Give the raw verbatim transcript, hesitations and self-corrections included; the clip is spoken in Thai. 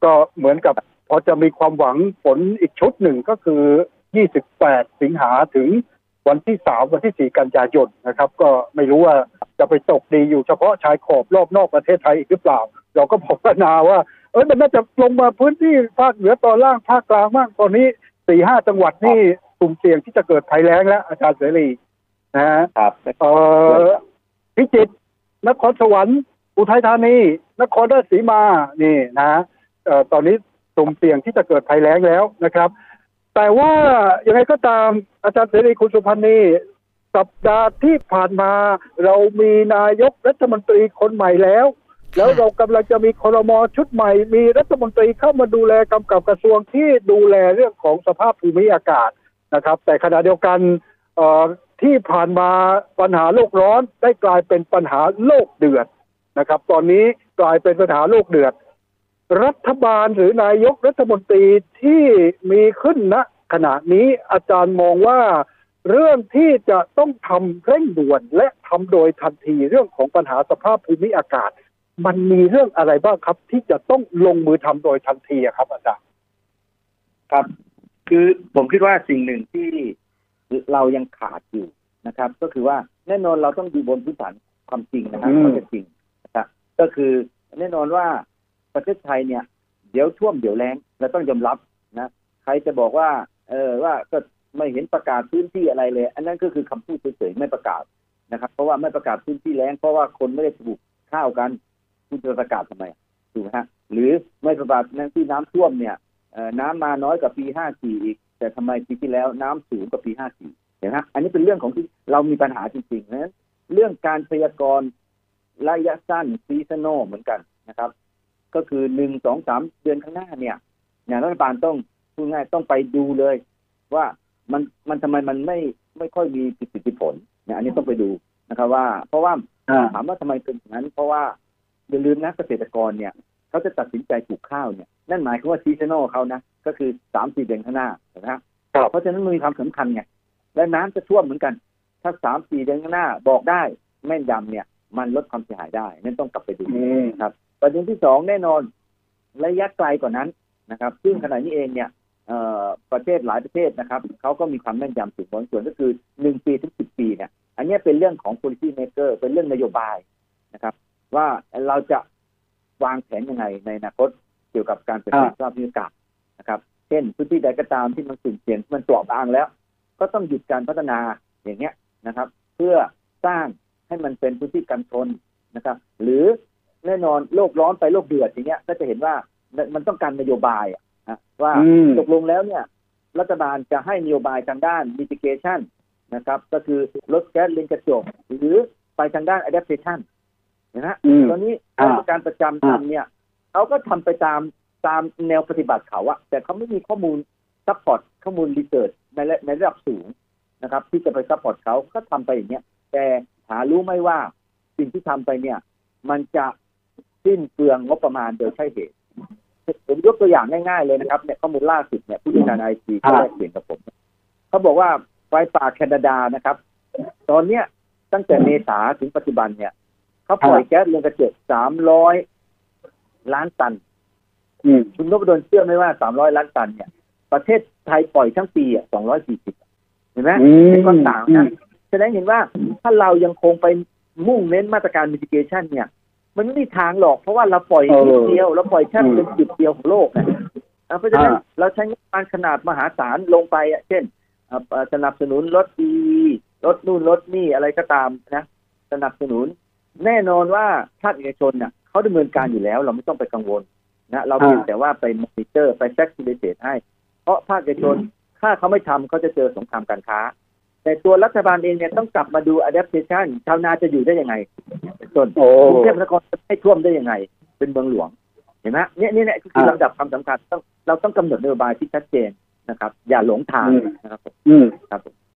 ก็เหมือนกับพอจะมีความหวังฝนอีกชุดหนึ่งก็คือยี่สิบแปดสิงหาถึงวันที่สามวันที่สี่กันยายนนะครับก็ไม่รู้ว่าจะไปตกดีอยู่เฉพาะชายขอบรอบนอกประเทศไทยอีกหรือเปล่าเราก็ภาวนาว่าเออมันน่าจะลงมาพื้นที่ภาคเหนือตอนล่างภาคกลางมากตอนนี้สี่ห้าจังหวัดนี่กลุ่มเสี่ยงที่จะเกิดภัยแล้งแล้วอาจารย์เสรีนะฮะเอ่อพิจิตรนครสวรรค์อุทัยธานีนครราชสีมานี่นะเอ่อตอนนี้กลุ่มเสี่ยงที่จะเกิดภัยแล้งแล้วนะครับแต่ว่ายังไงก็ตามอาจารย์เสรีคุณสุพันธ์นี่สัปดาห์ที่ผ่านมาเรามีนายกรัฐมนตรีคนใหม่แล้วแล้วเรากำลังจะมีครม.ชุดใหม่มีรัฐมนตรีเข้ามาดูแลกำกับกระทรวงที่ดูแลเรื่องของสภาพภูมิอากาศนะครับแต่ขณะเดียวกันเอ่อที่ผ่านมาปัญหาโลกร้อนได้กลายเป็นปัญหาโลกเดือดนะครับตอนนี้กลายเป็นปัญหาโลกเดือดรัฐบาลหรือนายกรัฐมนตรีที่มีขึ้นณขณะนี้อาจารย์มองว่าเรื่องที่จะต้องทำเร่งด่วนและทำโดยทันทีเรื่องของปัญหาสภาพภูมิอากาศมันมีเรื่องอะไรบ้างครับที่จะต้องลงมือทำโดยทันทีครับอาจารย์ครับคือผมคิดว่าสิ่งหนึ่งที่เรายังขาดอยู่นะครับก็คือว่าแน่นอนเราต้องดูบนพื้นฐานความจริงนะครับข้อเท็จจริงนะครับก็คือแน่นอนว่าประเทศไทยเนี่ยเดี๋ยวท่วมเดี๋ยวแล้งเราต้องยอมรับนะใครจะบอกว่าเออว่าก็ไม่เห็นประกาศพื้นที่อะไรเลยอันนั้นก็คือคำพูดเฉยๆไม่ประกาศนะครับเพราะว่าไม่ประกาศพื้นที่แล้งเพราะว่าคนไม่ได้ปลูกข้าวกันคุณจะประกาศทำไมถูกไหมฮะหรือไม่ประกาศในที่น้ำท่วมเนี่ยน้ำมาน้อยกว่าปีห้าสี่อีกแต่ทำไมปีที่แล้วน้ำสูงกว่าปีห้าสี่เห็นไหมอันนี้เป็นเรื่องของที่เรามีปัญหาจริงๆนะเรื่องการพยากรณ์ระยะสั้นซีซันนอลเหมือนกันนะครับก็คือหนึ่งสองสามเดือนข้างหน้าเนี่ยเนี่ยรัฐบาลต้องพูดง่ายต้องไปดูเลยว่ามันมันทำไมมันไม่ไม่ค่อยมีประสิทธิผลเนี่ยอันนี้ต้องไปดูนะครับว่าเพราะว่าถามว่าทำไมเป็นอย่างนั้นเพราะว่าอย่าลืมนะเกษตรกรเนี่ยเขาจะตัดสินใจปลูกข้าวเนี่ยนั่นหมายความว่าซีซันนอลเขานะก็คือสามสี่เดือนข้างหน้านะฮะเพราะฉะนั้นมันมีความสำคัญไงและน้ำจะท่วมเหมือนกันถ้าสามสี่เดือนข้างหน้าบอกได้แม่นยำเนี่ยมันลดความเสียหายได้นั่นต้องกลับไปดูนะครับประเด็นที่สองแน่นอนระยะไกลกว่านั้นนะครับซึ่งขณะนี้เองเนี่ยประเทศหลายประเทศนะครับเขาก็มีความแม่นยำสูงพอสมควรก็คือหนึ่งปีถึงสิบปีเนี่ยอันนี้เป็นเรื่องของ policy maker เป็นเรื่องนโยบายนะครับว่าเราจะวางแผนยังไงในอนาคตเกี่ยวกับการเปลี่ยนแปลงสภาพภูมิอากาศนะครับเช่นพื้นที่ใดก็ตามที่มันสุ่มเสี่ยงมันเปราะบางแล้วก็ต้องหยุดการพัฒนาอย่างเงี้ยนะครับเพื่อสร้างให้มันเป็นพื้นที่กันชนนะครับหรือแน่นอนโลกร้อนไปโลกเดือดอย่างเงี้ยก็จะเห็นว่ามันต้องการนโยบายนะว่าตกลงแล้วเนี่ยรัฐบาลจะให้นโยบายทางด้าน mitigation นะครับก็คือลดแก๊สเรือนกระจกหรือไปทางด้าน adaptation นะฮะตอนนี้การประจำทำเนี่ยเขาก็ทำไปตามตามแนวปฏิบัติเขาอะแต่เขาไม่มีข้อมูลซัพพอร์ตข้อมูลรีเสิร์ชในในระดับสูงนะครับที่จะไปซัพพอร์ตเขาก็ทำไปอย่างเงี้ยแต่หารู้ไหมว่าสิ่งที่ทำไปเนี่ยมันจะสิ้นเปลืองงบประมาณโดยใช่เหตุผมยกตัวอย่างง่ายๆเลยนะครับเนี่ยข้อมูลล่าสุดเนี่ยผู้จัดการไอทีเขาแลกเปลี่ยนกับผมเขาบอกว่าไฟป่าแคนาดานะครับตอนเนี้ยตั้งแต่เมษาถึงปัจจุบันเนี่ยเขาปล่อยแก๊สเรือนกระจกสามร้อยล้านตันคุณนพดลเชื่อไหมว่าสามร้อยล้านตันเนี่ยประเทศไทยปล่อยทั้งปีอ่ะสองร้อยสี่สิบเห็นไหมเป็นความต่างนะแสดงเห็นว่าถ้าเรายังคงไปมุ่งเน้นมาตรการ mitigation เนี่ยมันไม่มีทางหรอกเพราะว่าเราปล่อยนิดเดียวเราปล่อยแค่เป็นจุดเดียวของโลกนะเพราะฉะนั้นเราใช้งบประมาณขนาดมหาศาลลงไปอ่ะเช่นสนับสนุนรถดีรถนู่นรถนี่อะไรก็ตามนะสนับสนุนแน่นอนว่าภาคเอกชนเนี่ยเขาดำเนินการอยู่แล้วเราไม่ต้องไปกังวลนะเราเพียงแต่ว่าไปมอนิเตอร์ไปแฟคซิลิเตตให้เพราะภาคเอกชนถ้าเขาไม่ทำเขาจะเจอสงครามการค้าแต่ตัวรัฐบาลเองเนี่ยต้องกลับมาดู adaptation ชาวนาจะอยู่ได้ยังไงส่วนกรุงเทพมหานครจะไม่ท่วมได้ยังไงเป็นเมืองหลวงเห็นไหมเนี่ยนี่แหละคือลำดับความสำคัญต้องเราต้องกำหนดนโยบายที่ชัดเจนนะครับอย่าหลงทางนะครับอืมครับ